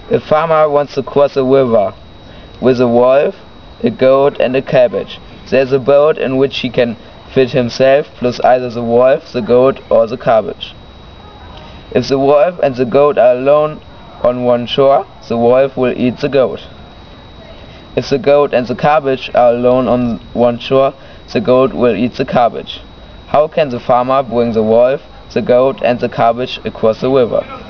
A farmer wants to cross a river with a wolf, a goat and a cabbage. There's a boat in which he can fit himself plus either the wolf, the goat or the cabbage. If the wolf and the goat are alone on one shore, the wolf will eat the goat. If the goat and the cabbage are alone on one shore, the goat will eat the cabbage. How can the farmer bring the wolf, the goat and the cabbage across the river?